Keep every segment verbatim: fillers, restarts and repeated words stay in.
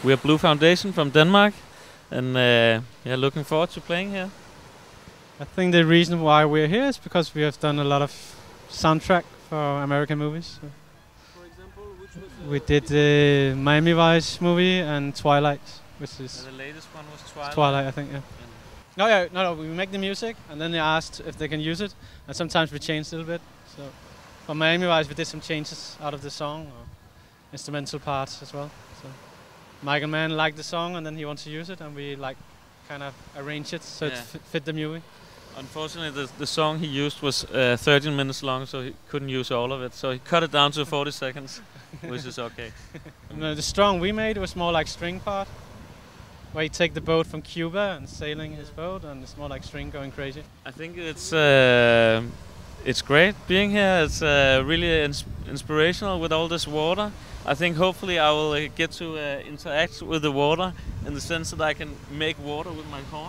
We are Blue Foundation from Denmark, and uh, yeah, looking forward to playing here. I think the reason why we're here is because we have done a lot of soundtrack for American movies. So For example, which was the we did the Miami Vice movie and Twilight, which is uh, the latest one was Twilight. Twilight, I think. Yeah. No, yeah, no, no. We make the music, and then they asked if they can use it, and sometimes we changed a little bit. So for Miami Vice, we did some changes out of the song, or instrumental parts as well. So Michael Mann liked the song, and then he wants to use it, and we like kind of arrange it so Yeah. it f fit the movie. Unfortunately, the, the song he used was uh, thirteen minutes long, so he couldn't use all of it. So he cut it down to forty seconds, which is okay. No, the strong we made was more like string part, where you take the boat from Cuba and sailing his boat, and it's more like string going crazy. I think it's uh, it's great being here. It's uh, really ins inspirational with all this water. I think hopefully I will uh, get to uh, interact with the water in the sense that I can make water with my horn.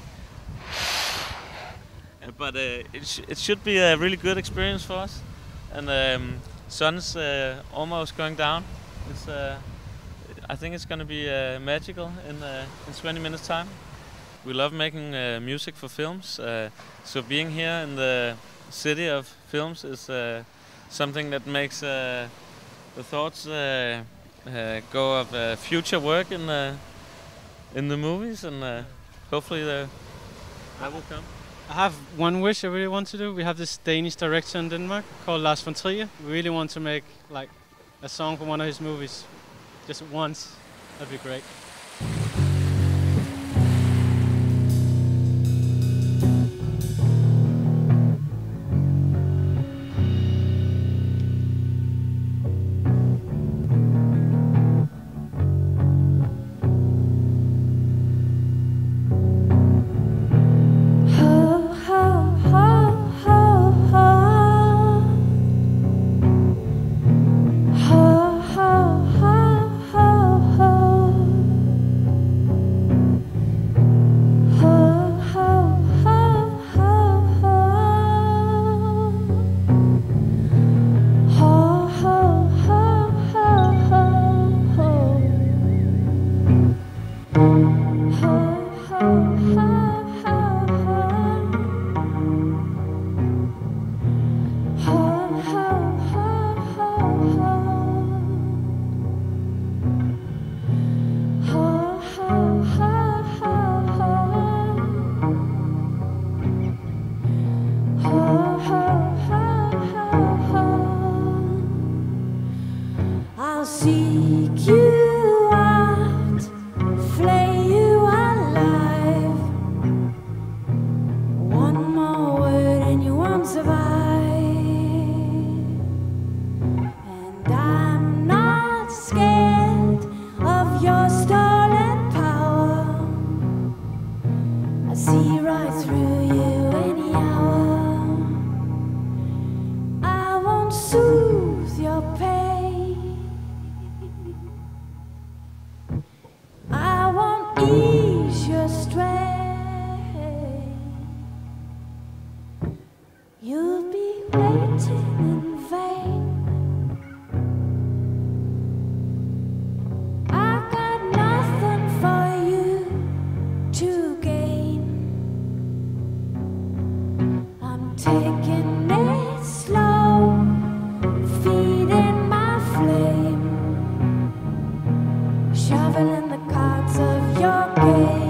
Uh, but uh, it, sh it should be a really good experience for us. And um, sun's uh, almost going down. It's uh, I think it's going to be uh, magical in uh, in twenty minutes time. We love making uh, music for films, uh, so being here in the city of films is uh, something that makes uh, the thoughts uh, uh, go of uh, future work in the in the movies, and uh, hopefully the that will come. I have one wish I really want to do. We have this Danish director in Denmark called Lars von Trier. We really want to make like a song for one of his movies, just once. That'd be great. I'll seek you out, flay you alive. One more word and you won't survive. And I'm not scared of your stolen power. I see right through you any hour. I won't soothe your pain. Ease your strain. You'll be waiting in vain. I got nothing for you to gain. I'm taking it slow, feeding my flame, shoveling the cards of your game.